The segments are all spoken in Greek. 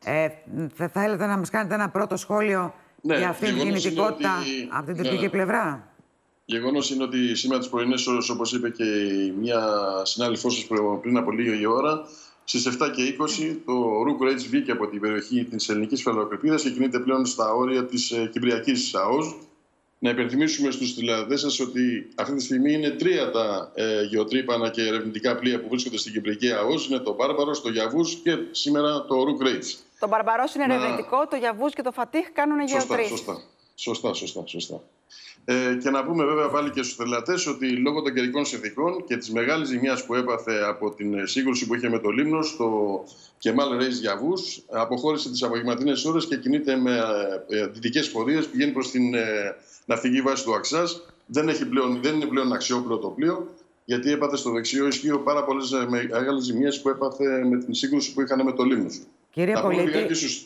Θα θέλετε να μας κάνετε ένα πρώτο σχόλιο για αυτήν την κινητικότητα από την τουρκική πλευρά? Γεγονός είναι ότι σήμερα τις πρωινές ώρες, όπως είπε και μια συνάδελφός σας πριν από λίγη ώρα, στις 7:20 το Rook Rage βγήκε από την περιοχή της ελληνικής υφαλοκρηπίδας και κινείται πλέον στα όρια της Κυπριακής ΑΟΣ. Να υπενθυμίσουμε στους τηλεαδές σας ότι αυτή τη στιγμή είναι 3 τα γεωτρύπανα και ερευνητικά πλοία που βρίσκονται στην Κυπριακή ΑΟΣ. Είναι το Μπάρμπαρος, το Γιαβούς και σήμερα το Rook Rage. Το Μπαρμπαρός είναι ερευνητικό, το Γιαβούς και το Φατίχ κάνουν γεωτρήσεις. Σωστά. Και να πούμε βέβαια πάλι και στους τελετές ότι λόγω των καιρικών συνθηκών και της μεγάλης ζημιάς που έπαθε από την σύγκρουση που είχε με το Λίμνος, το Κεμάλ Ρέις Γιαβούς αποχώρησε τις απογευματινές ώρες και κινείται με δυτικές πορείες, πηγαίνει προς την ναυτική βάση του Αξάς. Δεν είναι πλέον αξιόπλο το πλοίο, γιατί έπαθε στο δεξιό ισχύο πάρα πολλές μεγάλες ζημιές που έπαθε με την σύγκρουση που είχαν με το Λίμνος. Κύριε Πολίτη,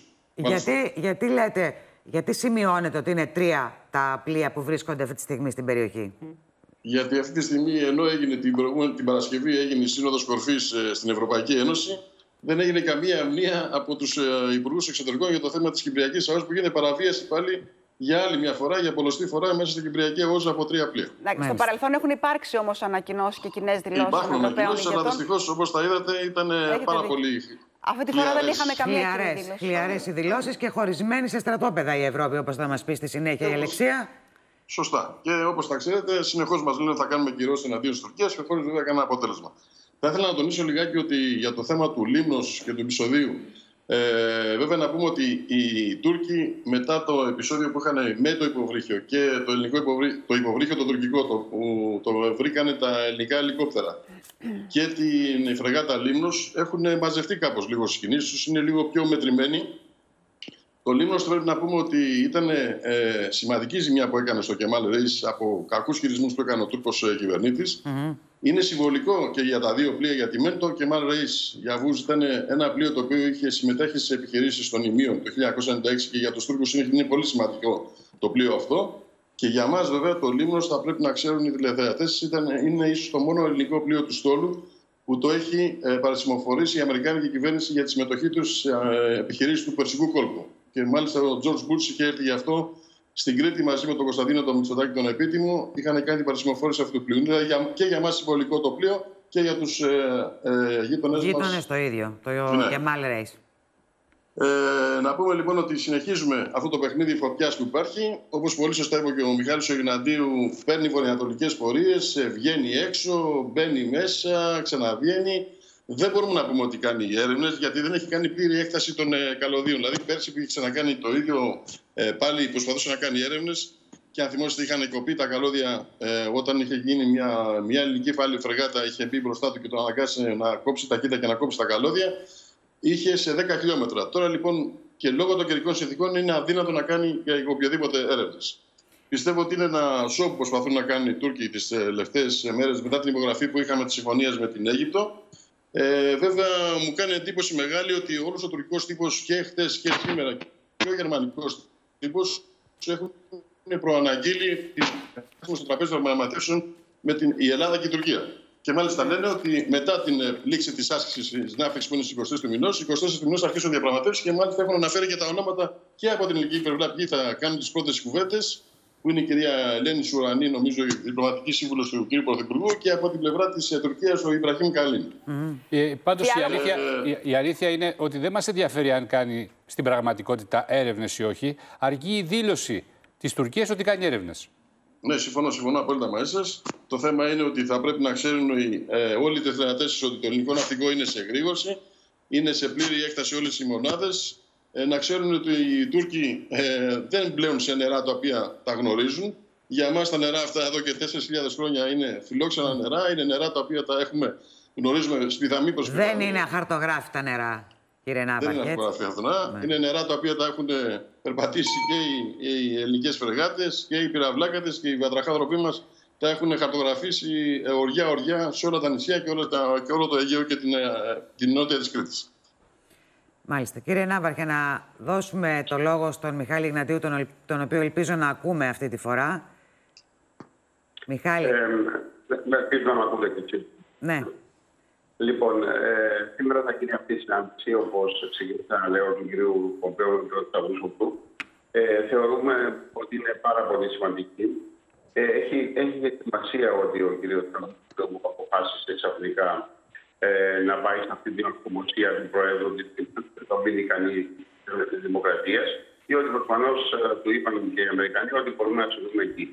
γιατί σημειώνετε ότι είναι 3 τα πλοία που βρίσκονται αυτή τη στιγμή στην περιοχή? Γιατί αυτή τη στιγμή, ενώ έγινε την Παρασκευή έγινε η Σύνοδος Κορφής στην Ευρωπαϊκή Ένωση, δεν έγινε καμία αμνία από τους υπουργούς εξωτερικών για το θέμα της Κυπριακής ΑΟΣ, που γίνεται παραβίαση πάλι για άλλη μια φορά, για πολλωστή φορά, μέσα στην Κυπριακή ΑΟΣ από 3 πλοία. Στο παρελθόν έχουν υπάρξει όμως ανακοινώσεις και κοινές δηλώσεις. Υπάρχουν ανακοινώσεις, αλλά δυστυχώς, όπως τα είδατε, ήταν πάρα πολύ. Αυτή τη φορά δεν είχαμε καμία δήλωση. Χλιαρές οι δηλώσεις και χωρισμένοι σε στρατόπεδα η Ευρώπη, όπως θα μας πει στη συνέχεια η Αλεξία. Σωστά. Και όπως τα ξέρετε, συνεχώς μας λένε ότι θα κάνουμε κυρώσεις εναντίον της Τουρκίας και χωρίς βέβαια κανένα αποτέλεσμα. Θα ήθελα να τονίσω λιγάκι ότι για το θέμα του Λίμνος και του επεισοδίου, βέβαια να πούμε ότι οι Τούρκοι μετά το επεισόδιο που είχαν με το υποβρύχιο και το ελληνικό υποβρύχιο το τουρκικό, που το βρήκανε τα ελληνικά ελικόπτερα και την φρεγάτα Λίμνος, έχουν μαζευτεί κάπως λίγο στις κινήσεις τους, είναι λίγο πιο μετρημένοι. Το Λίμνος πρέπει να πούμε ότι ήταν σημαντική ζημιά που έκανε στο Κεμάλ Ρέις από κακούς χειρισμούς που έκανε ο Τούρκος κυβερνήτης. Είναι συμβολικό και για τα 2 πλοία, γιατί μεν το Κεμάλ Ρέις Γιαβούς ήταν ένα πλοίο το οποίο είχε συμμετέχει σε επιχειρήσεις των Ιμίων το 1996 και για τους Τούρκους είναι πολύ σημαντικό το πλοίο αυτό. Και για μας βέβαια το Λίμνος, θα πρέπει να ξέρουν οι τηλεθεατές, είναι ίσως το μόνο ελληνικό πλοίο του στόλου που το έχει παρασημοφορήσει η Αμερικάνικη κυβέρνηση για τη συμμετοχή τους σε επιχειρήσεις του Περσικού κόλπου. Και μάλιστα ο Τζορτζ Μπούτς είχε έρθει γι' αυτό στην Κρήτη μαζί με τον Κωνσταντίνο τον Μητσοτάκη τον επίτιμο. Είχαν κάνει την παρασημοφόρηση αυτού του πλοίου. Είναι και για μας συμβολικό το πλοίο και για τους γείτονες μας. Γείτονες το ίδιο, το Κεμάλ Ρέις. Να πούμε λοιπόν ότι συνεχίζουμε αυτό το παιχνίδι φωτιάς που υπάρχει. Όπως πολύ σωστά είπε και ο Μιχάλης Ογιναντίου, παίρνει βορειοανατολικές πορείες, βγαίνει έξω, μπαίνει μέσα, ξαναβγαίνει. Δεν μπορούμε να πούμε ότι κάνει έρευνες, γιατί δεν έχει κάνει πλήρη έκταση των καλωδίων. Δηλαδή, πέρσι που είχε ξανακάνει το ίδιο, πάλι προσπαθούσε να κάνει έρευνες. Και αν θυμόσαστε, είχαν κοπεί τα καλώδια όταν είχε γίνει μια ελληνική πάλι φρεγάτα, είχε μπει μπροστά του και τον αναγκάσε να κόψει τα κοίτα και να κόψει τα καλώδια. Είχε σε 10 χιλιόμετρα. Τώρα λοιπόν και λόγω των καιρικών συνθηκών είναι αδύνατο να κάνει για οποιοδήποτε έρευνες. Πιστεύω ότι είναι ένα σοκ που προσπαθούν να κάνουν οι Τούρκοι τις τελευταίες μέρες μετά την υπογραφή που είχαμε τη συμφωνία με την Αίγυπτο. Βέβαια, μου κάνει εντύπωση μεγάλη ότι όλος ο τουρκικός τύπος και χτες και σήμερα και ο γερμανικός τύπος έχουν προαναγγείλει στο τραπέζι των διαπραγματεύσεων με η Ελλάδα και η Τουρκία. Και μάλιστα λένε ότι μετά την λήξη της άσκησης της ΝΑΦΕΞ που είναι στις 24 του μηνός, 24 του μηνός θα αρχίσουν διαπραγματεύσεις και μάλιστα έχουν αναφέρει και τα ονόματα και από την ελληνική πλευρά ποιοι θα κάνουν τις πρώτες κουβέντες, που είναι η κυρία Ελένη Σουρανή, νομίζω η διπλωματική σύμβουλος του κ. Πρωθυπουργού, και από την πλευρά της Τουρκίας ο Ιμπραχήμ Καλίν. Πάντως η αλήθεια είναι ότι δεν μας ενδιαφέρει αν κάνει στην πραγματικότητα έρευνες ή όχι, αρκεί η δήλωση της Τουρκίας ότι κάνει έρευνες. Ναι, συμφωνώ απόλυτα μαζί σας. Το θέμα είναι ότι θα πρέπει να ξέρουν όλοι οι τηλεθεατές ότι το ελληνικό ναυτικό είναι σε εγρήγορση, είναι σε πλήρη έκταση όλες οι μονάδες. Να ξέρουν ότι οι Τούρκοι δεν πλέουν σε νερά τα οποία τα γνωρίζουν. Για μας τα νερά αυτά εδώ και 4.000 χρόνια είναι φιλόξενα νερά, είναι νερά τα οποία τα γνωρίζουμε στη δαμή προσπάθεια. Δεν είναι αχαρτογράφητα νερά, κύριε Ναύαρχε. Δεν είναι αχαρτογράφητα. Ναι. Είναι νερά τα οποία τα έχουν περπατήσει και οι ελληνικές φρεγάτες και οι πυραυλάκατες και οι βατραχάνθρωποι μας. Τα έχουν χαρτογραφήσει οριά-οριά σε όλα τα νησιά και όλο το Αιγαίο και την νότια της Κρήτης. Μάλιστα. Κύριε Ναύαρχε, να δώσουμε το λόγο στον Μιχάλη Ιγνατίου, τον οποίο ελπίζω να ακούμε αυτή τη φορά. Μιχάλη. Ελπίζω να με ακούτε και εκεί. Ναι. Λοιπόν, σήμερα θα γίνει αυτή η συνάντηση, όπως εξηγήσα, λέω, του κ. Πομπέου και του Τσαβούσογλου. Θεωρούμε ότι είναι πάρα πολύ σημαντική. Έχει σημασία ότι ο κ. Τσαβούσογλου αποφάσισε ξαφνικά να πάει σε αυτή την ορθομοσία του Προέδρου της Δομινικανής Δημοκρατίας, διότι προφανώς του είπαν και οι Αμερικανοί ότι μπορούμε να συνδούμε εκεί.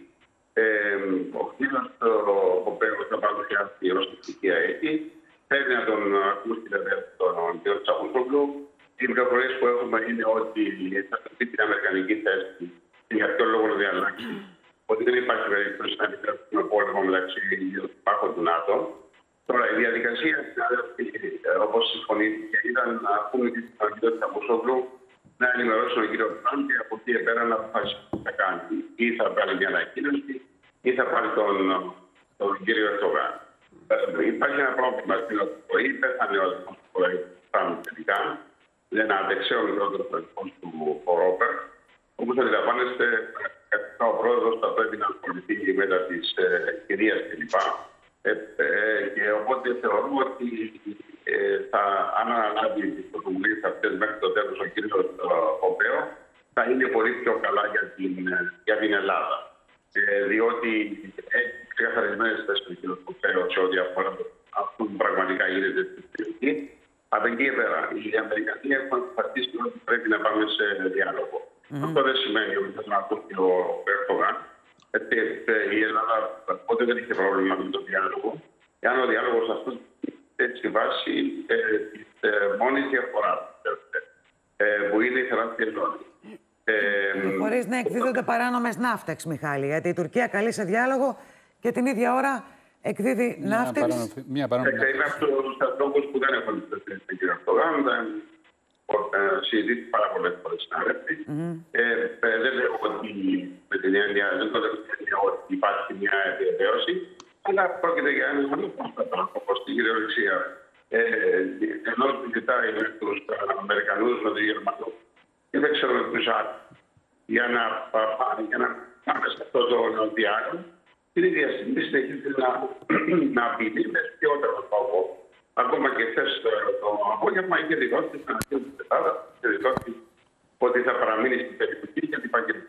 Ο κ. Πομπέου θα παρουσιάσει ως στοιχεία εκεί. Θέλει να τον ακούσει βέβαια τον κ. Τσαβούσογλου. Οι πληροφορίες που έχουμε είναι ότι θα πει την αμερικανική θέση και για ποιο λόγο να διαλλάξει. Ότι δεν υπάρχει περίπτωση να επιτρέψουμε πόλεμο μεταξύ υπάρχων του ΝΑΤΟ. Τώρα, η διαδικασία, όπως συμφωνήθηκε, ήταν να πούμε τον κ. Τσαβούσογλου να ενημερώσει τον κ. Τραμπ και από εκεί πέρα να αποφασίσει τι θα κάνει. Ή θα πάρει μια ανακοίνωση ή θα πάρει τον κ. Ερντογάν. Υπάρχει ένα πρόβλημα στην πρωί, πέθανε ο Τραμπ τελικά. Δεν άντεξε ο μικρότερος αριθμός του Ρόπερ. Όπως αντιλαμβάνεστε, ο πρόεδρος θα πρέπει να ασχοληθεί μετά της κυρίας κλπ. Και οπότε θεωρούμε ότι αν αναλάβει τις πρωτοβουλίες αυτές μέχρι το τέλος ο κ. Πομπέο, θα είναι πολύ πιο καλά για την Ελλάδα. Διότι έχει ξεκαθαρισμένες θέσεις του κ. Πομπέο σε ό,τι αφορά αυτό που πραγματικά γίνεται στην περιοχή. Από εκεί και πέρα, οι Αμερικανοί έχουν αποφασίσει ότι πρέπει να πάμε σε διάλογο. Αυτό δεν σημαίνει ότι θα ακούσει ο Ερντογάν. Η Ελλάδα ποτέ δεν είχε πρόβλημα με τον διάλογο. Εάν ο διάλογος αυτό είναι στη βάση της μόνης διαφοράς που είναι η θαλάσσια ζώνη. Χωρίς να εκδίδονται παράνομες ναύτεξ, Μιχάλη, γιατί η Τουρκία καλεί σε διάλογο και την ίδια ώρα εκδίδει ναύτεξ. Είναι αυτός ο λόγος που δεν έχουν τον κ. Ερντογάν. Συζητήσει πάρα πολλές φορές συνάδελφοι. Δεν λέω ότι με την έννοια ότι υπάρχει μια επιβεβαίωση, αλλά πρόκειται για ένα άλλο πρόβλημα, όπως στην κυριολεξία. Ενώ ζητάει με τους Αμερικανούς, με τους Γερμανούς, και δεν ξέρω με τους άλλους, για να πάμε σε αυτό το διάλογο, την ίδια στιγμή συνεχίζει να απειλεί με ποιότερο τρόπο. Ακόμα και χθες το απόγευμα είχε δηλώσει στην ανακοίνωση της Ελλάδας ότι θα παραμείνει στην περιοχή και κλπ.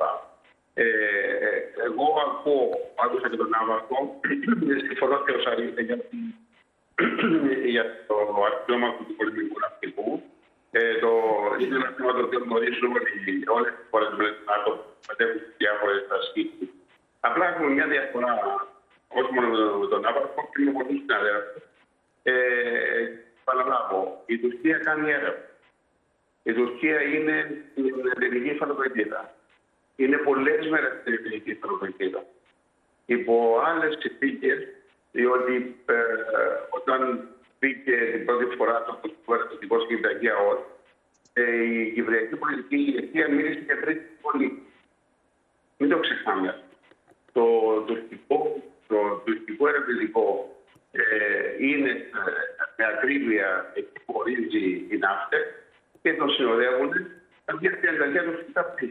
Εγώ άκουσα και τον Ναύαρχο, συμφωνώ και όσα είπε για το αξιώμα του πολεμικού ναυτικού. Είναι ένα θέμα το οποίο γνωρίζουμε ότι όλες τις χώρες με την ΝΑΤΟ μετέχουν στις διάφορες ασκήσεις. Απλά έχουμε μια διαφορά, όχι μόνο με τον Ναύαρχο, και με πολλούς συναδέλφους. Παραλάβω, η Τουρκία κάνει έρευνα. Η Τουρκία είναι στην ελληνική υφαλοκρηπίδα. Είναι πολλές μέρες στην ελληνική υφαλοκρηπίδα. Υπό άλλες συνθήκες, διότι όταν μπήκε την πρώτη φορά το Κυπριακό Κυπριακή ΑΟΣ, η Κυπριακή πολιτική ηγεσία μίλησε για τρίτη φωνή. Μην το ξεχνάμε. Το τουρκικό ερευνητικό είναι με ακρίβεια εκεί που ορίζει οι ναύτες και τον συνοδεύουν μια διαδικασία του φυταπτή.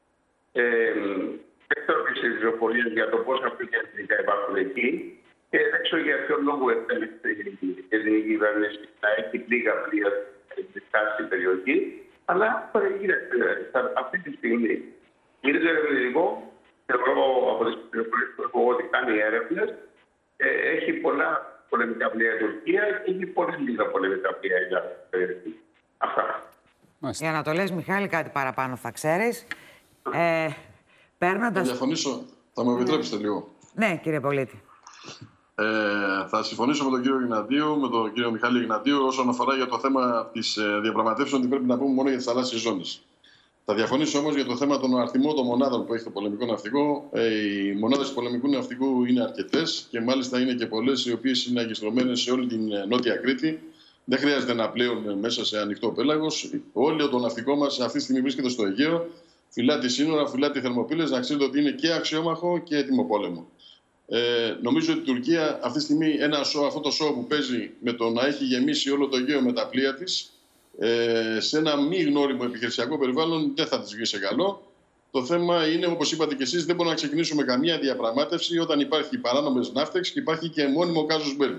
Δεν ξέρω ποιες είναι οι πληροφορίες για το πόσα πλοία υπάρχουν εκεί και δεν ξέρω για ποιο λόγο επέλεξε η ελληνική κυβέρνηση να έχει λίγα πλοία στην περιοχή, αλλά αυτή τη στιγμή γίνεται ερευνητικό. Εγώ από τις πληροφορίες που έχω ότι κάνει έρευνες, έχει πολλά πολεμικά πλοία η Τουρκία και έχει πολύ λίγα πολεμικά πλοία η Ελλάδα. Αυτά. Για να το λες, Μιχάλη, κάτι παραπάνω θα ξέρεις. Παίρνοντας... Θα διαφωνήσω. Θα μου επιτρέψετε λίγο. Ναι, κύριε Πολίτη. Θα συμφωνήσω με τον κύριο Ιγνατίου, με τον κύριο Μιχάλη Ιγνατίου, όσον αφορά για το θέμα της διαπραγματεύσεων, ότι πρέπει να πούμε μόνο για τις θαλάσσιες ζώνες. Θα διαφωνήσω όμως για το θέμα των αριθμών των μονάδων που έχει το πολεμικό ναυτικό. Οι μονάδες του πολεμικού ναυτικού είναι αρκετές και μάλιστα είναι και πολλές οι οποίες είναι αγκιστρωμένες σε όλη την Νότια Κρήτη. Δεν χρειάζεται να πλέουν μέσα σε ανοιχτό πέλαγος. Όλο το ναυτικό μας αυτή τη στιγμή βρίσκεται στο Αιγαίο. Φυλά τη σύνορα, φυλά τη Θερμοπύλες. Να ξέρετε ότι είναι και αξιόμαχο και έτοιμο πόλεμο. Νομίζω ότι η Τουρκία αυτή τη στιγμή αυτό το σόου που παίζει με το να έχει γεμίσει όλο το Αιγαίο με τα πλοία της, σε ένα μη γνώριμο επιχειρησιακό περιβάλλον δεν θα της βγει σε καλό. Το θέμα είναι, όπως είπατε και εσείς, δεν μπορούμε να ξεκινήσουμε καμία διαπραγμάτευση όταν υπάρχει παράνομες ναύτες και υπάρχει και μόνιμο κάζους μπέλι.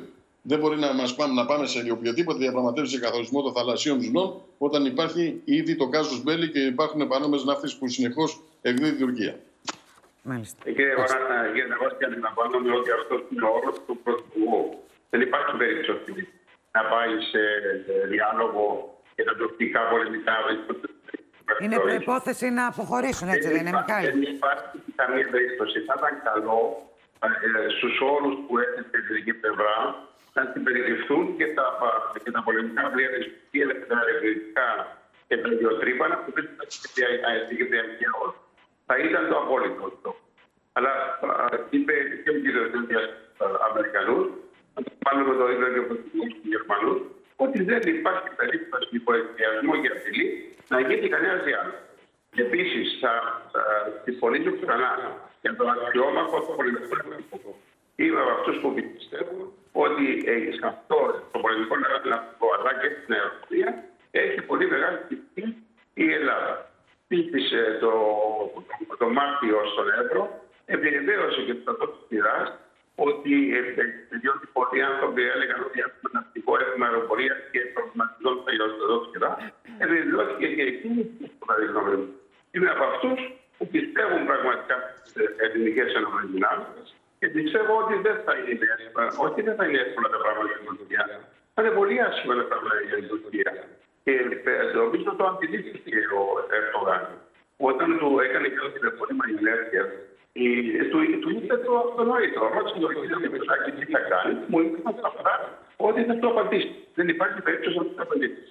Δεν μπορεί να πάμε σε οποιοδήποτε διαπραγματεύσει για καθορισμό των θαλασσίων ζωνών όταν υπάρχει ήδη το κάζους μπέλι και υπάρχουν παράνομες ναύτες που συνεχώς εκδίδει η Τουρκία. Μάλιστα. Κύριε Ναβάσκη, αντιλαμβάνομαι ότι αυτό είναι ο όρος του Πρωθυπουργού. Δεν υπάρχει περίπτωση να πάει σε διάλογο και τα τουρκικά πολεμικά. Είναι προϋπόθεση να αποχωρήσουν, έτσι δεν είναι, Μιχάλη? Δεν υπάρχει καμία περίπτωση. Θα ήταν καλό στους όρους που έθεσε η ελληνική πλευρά να συμπεριληφθούν και τα πολεμικά πλοία της Τουρκίας, τα ερευνητικά και τα γεωτρύπανα που βρίσκονται στην Κυπριακή Όρη. Θα ήταν το απόλυτο αυτό. Αλλά είπε και ο κ. Δένδιας στους Αμερικανούς, πάνω με το ίδιο και ο Πρωθυπουργός τους Γερμανούς, ότι δεν υπάρχει περίπτωση υποεκδιασμού και απειλή να γίνει κανένα διάλογο. Επίσης, θα συμφωνήσω ξανά για το αξιόμαχο των πολεμικών ναυτικών. Είμαι από αυτούς που πιστεύουν ότι σε αυτό το πολεμικό ναυτικό αλλά και στην αεροπορία έχει πολύ μεγάλη τιμή η Ελλάδα. Πίστησε το Μάρτιο στον Εύρο, επιβεβαίωσε και το στρατό της Πειράς ότι διότι πολλοί άνθρωποι έλεγαν ότι έχουμε ναυτικό έχουμε αεροπορία και προβληματιζόν τα γεωστρατόπτυρα, επιβεβαιώθηκε και εκείνη που τα δεδομένη. Είμαι από αυτούς που πιστεύουν πραγματικά στις ελληνικές ενωμένες δυνάμεις και πιστεύω ότι δεν θα είναι εύκολα τα πράγματα για την Τουρκία. Θα είναι πολύ άσχημα τα πράγματα για την Τουρκία. Και νομίζω το αντιλήφθηκε ο Ερντογάν. Όταν του έκανε και το τηλεφώνημα η Μέρκελ, του είπε το αυτονόητο. Ρώτησε τον κύριο Μητσοτάκη τι θα κάνει. Μου είπε αυτά ότι θα το απαντήσει. Δεν υπάρχει περίπτωση να το απαντήσει.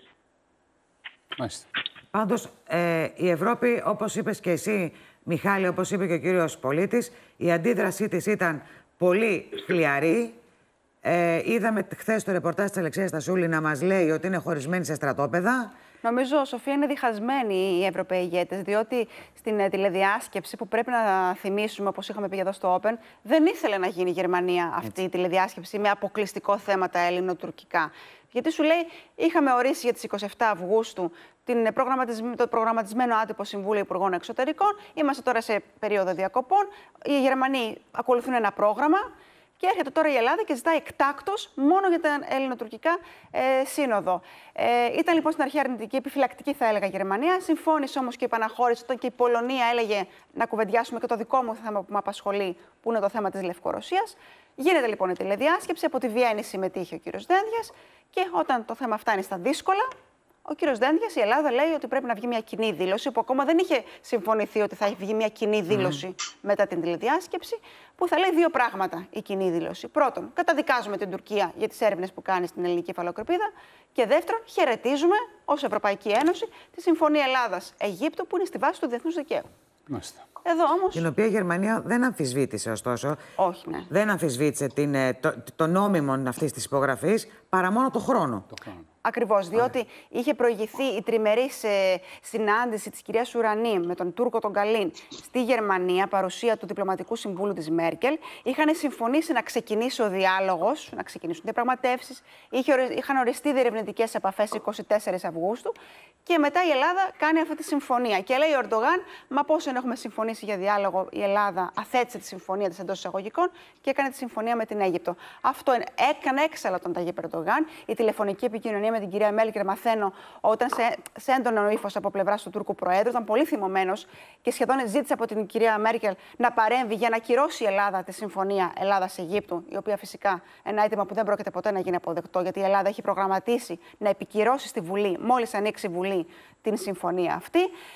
Πάντως, η Ευρώπη, όπως είπες και εσύ, Μιχάλη, όπως είπε και ο κύριος Πολίτης, η αντίδρασή της ήταν πολύ χλιαρή. Είδαμε χθες το ρεπορτάζ της Αλεξίας Στασούλη να μας λέει ότι είναι χωρισμένη σε στρατόπεδα. Νομίζω, Σοφία, είναι διχασμένοι οι Ευρωπαίοι ηγέτες, διότι στην τηλεδιάσκεψη που πρέπει να θυμίσουμε, όπως είχαμε πει εδώ στο Open, δεν ήθελε να γίνει η Γερμανία αυτή η τηλεδιάσκεψη με αποκλειστικό θέματα ελληνοτουρκικά. Γιατί σου λέει, είχαμε ορίσει για τις 27 Αυγούστου το προγραμματισμένο άτυπο Συμβούλιο Υπουργών Εξωτερικών. Είμαστε τώρα σε περίοδο διακοπών. Οι Γερμανοί ακολουθούν ένα πρόγραμμα. Και έρχεται τώρα η Ελλάδα και ζητάει εκτάκτως μόνο για τα ελληνοτουρκικά σύνοδο. Ήταν λοιπόν στην αρχή αρνητική, επιφυλακτική θα έλεγα Γερμανία. Συμφώνησε όμως και επαναχώρησε όταν και η Πολωνία έλεγε να κουβεντιάσουμε και το δικό μου θέμα που με απασχολεί, που είναι το θέμα της Λευκορωσίας. Γίνεται λοιπόν η τηλεδιάσκεψη. Από τη Βιέννη συμμετείχε ο κύριος Δένδιας και όταν το θέμα φτάνει στα δύσκολα, ο κύριος Δένδιας, η Ελλάδα λέει ότι πρέπει να βγει μια κοινή δήλωση, που ακόμα δεν είχε συμφωνηθεί ότι θα έχει βγει μια κοινή δήλωση μετά την τηλεδιάσκεψη, που θα λέει δύο πράγματα η κοινή δήλωση. Πρώτον, καταδικάζουμε την Τουρκία για τις έρευνες που κάνει στην ελληνική υφαλοκρηπίδα. Και δεύτερον, χαιρετίζουμε ως Ευρωπαϊκή Ένωση τη Συμφωνία Ελλάδας-Αιγύπτου, που είναι στη βάση του διεθνούς δικαίου. Εδώ όμως... Την οποία η Γερμανία δεν αμφισβήτησε, ωστόσο. Όχι, ναι. Δεν αμφισβήτησε το νόμιμο αυτής της υπογραφής, παρά μόνο το χρόνο. Ακριβώς, διότι είχε προηγηθεί η τριμερής συνάντηση της κυρίας Ουρανή με τον Τούρκο τον Καλίν στη Γερμανία, παρουσία του Διπλωματικού Συμβούλου της Μέρκελ. Είχαν συμφωνήσει να ξεκινήσει ο διάλογος, να ξεκινήσουν διαπραγματεύσεις. Είχαν οριστεί διερευνητικές επαφές 24 Αυγούστου και μετά η Ελλάδα κάνει αυτή τη συμφωνία. Και λέει ο Ερντογάν, μα πώς δεν έχουμε συμφωνήσει για διάλογο, η Ελλάδα αθέτησε τη συμφωνία της εντός εισαγωγικών και έκανε τη συμφωνία με την Αίγυπτο. Αυτό έκανε έξαλλα τον Ταγίπ Ερντογάν. Η τηλεφωνική επικοινωνία με την κυρία Μέρκελ, μαθαίνω, όταν σε έντονο ύφος από πλευράς του Τούρκου Προέδρου, ήταν πολύ θυμωμένος και σχεδόν ζήτησε από την κυρία Μέρκελ να παρέμβει για να κυρώσει η Ελλάδα τη συμφωνία Ελλάδας-Αιγύπτου, η οποία φυσικά ένα αίτημα που δεν πρόκειται ποτέ να γίνει αποδεκτό, γιατί η Ελλάδα έχει προγραμματίσει να επικυρώσει στη Βουλή, μόλις ανοίξει η Βουλή, την συμφωνία αυτή.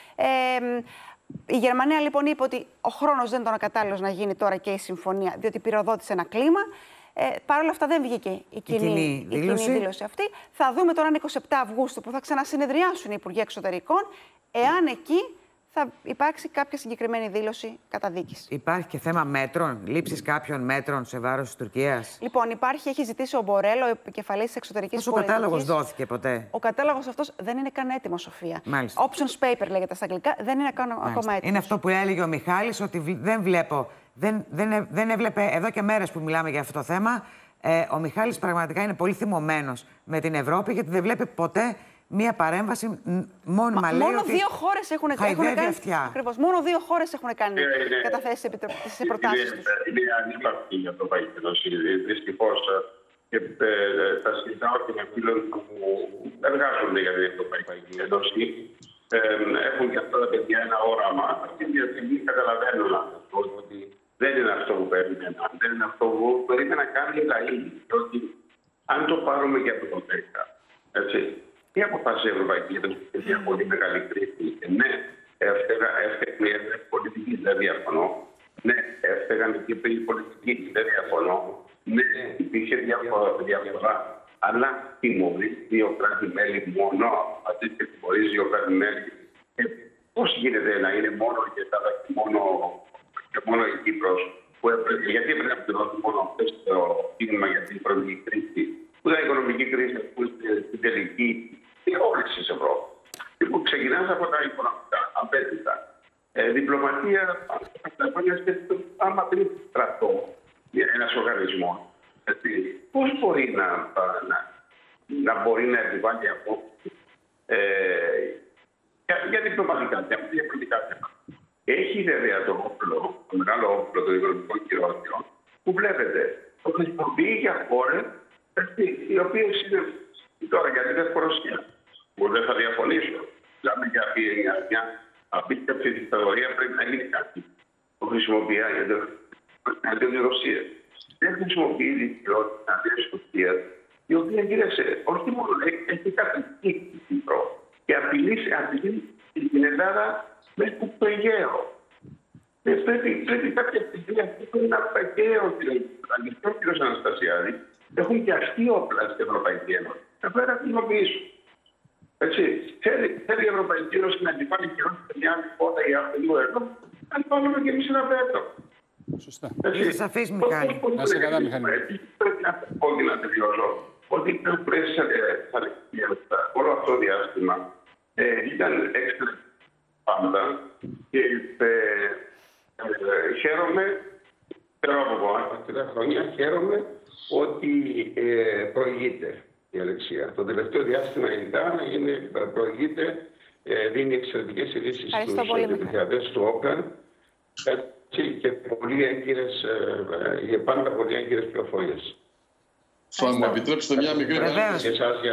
Η Γερμανία λοιπόν είπε ότι ο χρόνος δεν ήταν ο κατάλληλος να γίνει τώρα και η συμφωνία, διότι πυροδότησε ένα κλίμα. Παρ' όλα αυτά δεν βγήκε η κοινή δήλωση αυτή. Θα δούμε τώρα 27 Αυγούστου που θα ξανασυνεδριάσουν οι Υπουργοί Εξωτερικών, εάν εκεί θα υπάρξει κάποια συγκεκριμένη δήλωση καταδίκης. Υπάρχει και θέμα μέτρων, λήψης κάποιων μέτρων σε βάρος της Τουρκίας. Λοιπόν, έχει ζητήσει ο Μπορέλ, ο επικεφαλής της εξωτερικής πολιτικής. Ο κατάλογος δόθηκε ποτέ? Ο κατάλογος αυτός δεν είναι καν έτοιμος, Σοφία. Μάλιστα. Options paper λέγεται στα αγγλικά, δεν είναι καν ακόμα έτοιμος. Είναι αυτό που έλεγε ο Μιχάλης, ότι δεν έβλεπε εδώ και μέρες που μιλάμε για αυτό το θέμα. Ο Μιχάλης πραγματικά είναι πολύ θυμωμένος με την Ευρώπη, γιατί δεν βλέπει ποτέ μία παρέμβαση μόνιμα. Μόνο δύο χώρες έχουν κάνει. Ακριβώς, μόνο δύο χώρες έχουν κάνει καταθέσεις σε προτάσεις τους. Είναι ανύπαρκτη η Ευρωπαϊκή Ένωση. Δυστυχώς και τα συζητάω και με φίλους που εργάζονται για την Ευρωπαϊκή Ένωση. Έχουν και αυτά τα παιδιά ένα όραμα. Αυτή τη στιγμή καταλαβαίνουν ότι δεν είναι αυτό που περίμεναν. Δεν είναι αυτό που περίμεναν κάνει οι λαοί. Διότι αν το πάρουμε και από το 10, έτσι, τι αποφάσισε η Ευρωπαϊκή Ένωση για μια πολύ μεγάλη κρίση? Ναι, έφταιγαν οι πολιτικοί, δεν διαφωνώ. Ναι, έφταιγαν και οι πολιτικοί, δεν διαφωνώ. Ναι, υπήρχε διαφορά. Αλλά τιμωρεί 2 κράτη-μέλη μόνο, αντί και τιμωρεί 2 κράτη-μέλη. Πώς γίνεται να είναι μόνο και μόνο η Κύπρος, γιατί έπρεπε να πληρώσουν μόνο αυτές το κίνημα για την οικονομική κρίση, που ήταν η οικονομική κρίση που στην τελική και όλες τις Ευρώπη. Που ξεκινάς από τα οικονομικά, απέτυχα. Διπλωματία, άμα δεν είναι στρατό ένας οργανισμός, πώς μπορεί να μπορεί να επιβάλλει αυτό για διπλωματικά θέματα, για πολιτικά θέματα. Έχει βέβαια το όπλο, το μεγάλο όπλο των οικονομικών κυρώσεων, που βλέπετε, το χρησιμοποιεί για χώρες οι οποίες είναι τώρα για την Λευκορωσία. Που δεν θα διαφωνήσω. Μιλάμε για μια απίστευτη δικτατορία, πρέπει να γίνει κάτι. Το χρησιμοποιεί για την Ρωσία. Δεν χρησιμοποιεί τη κυριότητα της Ρωσίας, η οποία γύρεσε όχι μόνο έχει κατακτήσει την Κύπρο και απειλεί την Ελλάδα μέσα στο Αιγαίο. Πρέπει κάποια στιγμή αυτή που είναι από το Αιγαίο, ο κ. Αναστασιάδη, έχουν και αστεί όπλα στην Ευρωπαϊκή Ένωση. Θα πρέπει να χρησιμοποιήσουν. Θέλει η Ευρωπαϊκή Ένωση να αντιπάλει και όχι μια άλλη χώρα ή άλλο έργο, αν βάλουμε και εμείς ένα βέτο. Σωστά. Είσαι σαφής, Μιχάλη. Να είσαι καλά, Μιχάλη. Πρέπει να πω και να τελειώσω ότι όλο αυτό το διάστημα ήταν έξτρα πάντα και χαίρομαι, πέρα από αρκετά χρόνια, χαίρομαι ότι προηγείται η Αλεξία. Το τελευταίο διάστημα ειδικά προηγείται, δίνει εξαιρετικές ειδήσεις στους επιθεατές του ΟΚΑ και πολύ έγκυρες, πάντα πολύ έγκυρες πληροφορίες. Θα μου επιτρέψετε μια μικρή παρέμβαση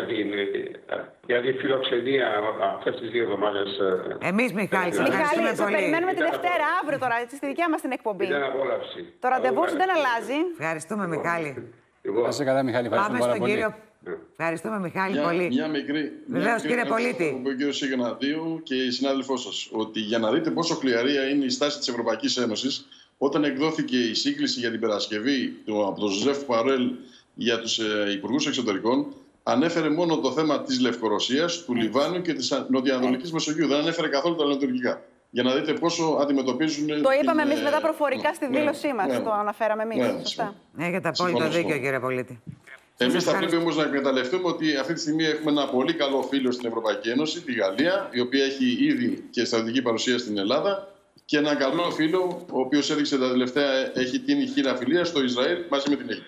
για τη φιλοξενία αυτές τις 2 εβδομάδες. Εμείς, Μιχάλη, σε περιμένουμε τη Δευτέρα, αύριο τώρα, στη δικιά μας την εκπομπή. Ήταν απόλαυση. Το ραντεβού σου δεν αλλάζει. Ευχαριστούμε, Μιχάλη. Να είσαι καλά, Μιχάλη. Πάμε στον κύριο. Ευχαριστούμε, Μιχάλη, πολύ. Μια μικρή κύριε Πολίτη. Από τον κύριο Σιγναντίου και η συνάδελφό σας. Ότι για να δείτε πόσο χλιαρία είναι η στάση της Ευρωπαϊκής Ένωσης, όταν εκδόθηκε η σύγκληση για την Περασκευή από τον Ζωζεφ Παρέλ για τους υπουργούς εξωτερικών, ανέφερε μόνο το θέμα της Λευκορωσίας, του Λιβάνου και της Νοτιοανατολικής Μεσογείου. Δεν ανέφερε καθόλου τα ελληνοτουρκικά. Για να δείτε πόσο αντιμετωπίζουν. Το είπαμε εμείς μετά προφορικά στη δήλωσή μας. Το αναφέραμε εμείς. Σωστά. Έχετε απόλυτο δίκιο, κύριε Πολίτη. Εμείς θα πρέπει όμως να εκμεταλλευτούμε ότι αυτή τη στιγμή έχουμε ένα πολύ καλό φίλο στην Ευρωπαϊκή Ένωση, τη Γαλλία, η οποία έχει ήδη και στρατιωτική παρουσία στην Ελλάδα, και ένα καλό φίλο, ο οποίος έδειξε τα τελευταία, έχει την χείρα φιλία στο Ισραήλ μαζί με την Αίγυπτο.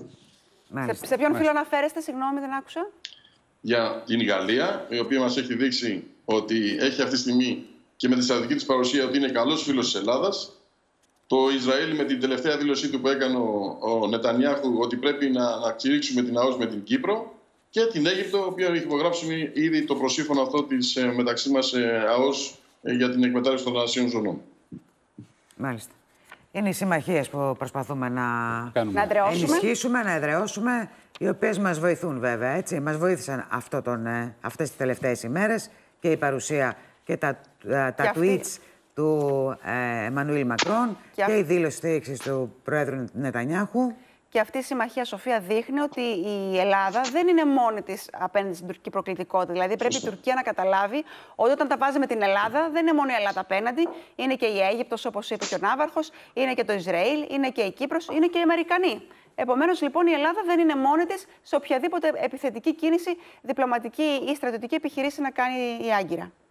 Σε ποιον φίλο αναφέρεστε, συγγνώμη, δεν άκουσα. Για την Γαλλία, η οποία μας έχει δείξει ότι έχει αυτή τη στιγμή και με τη στρατηγική της παρουσία ότι είναι καλός φίλος της Ελλάδας. Το Ισραήλ με την τελευταία δήλωσή του που έκανε ο Νετανιάχου ότι πρέπει να κηρύξουμε την ΑΟΣ με την Κύπρο. Και την Αίγυπτο, η οποία έχει υπογράψει ήδη το προσύμφωνο αυτό της μεταξύ μας ΑΟΣ για την εκμετάλλευση των ασίων ζωνών. Μάλιστα. Είναι οι συμμαχίες που προσπαθούμε να ενισχύσουμε, να εδραιώσουμε, οι οποίες μας βοηθούν βέβαια, έτσι. Μας βοήθησαν αυτές τις τελευταίες ημέρες και η παρουσία και τα tweets του Εμμανουήλ Μακρόν και η δήλωση στήριξης του Προέδρου Νετανιάχου. Και αυτή η συμμαχία, Σοφία, δείχνει ότι η Ελλάδα δεν είναι μόνη της απέναντι στην τουρκική προκλητικότητα. Δηλαδή, πρέπει η Τουρκία να καταλάβει ότι όταν τα βάζει με την Ελλάδα, δεν είναι μόνο η Ελλάδα απέναντι, είναι και η Αίγυπτος, όπως είπε και ο Ναύαρχος, είναι και το Ισραήλ, είναι και η Κύπρος, είναι και οι Αμερικανοί. Επομένως, λοιπόν, η Ελλάδα δεν είναι μόνη της σε οποιαδήποτε επιθετική κίνηση, διπλωματική ή στρατιωτική επιχειρήση να κάνει η Άγκυρα.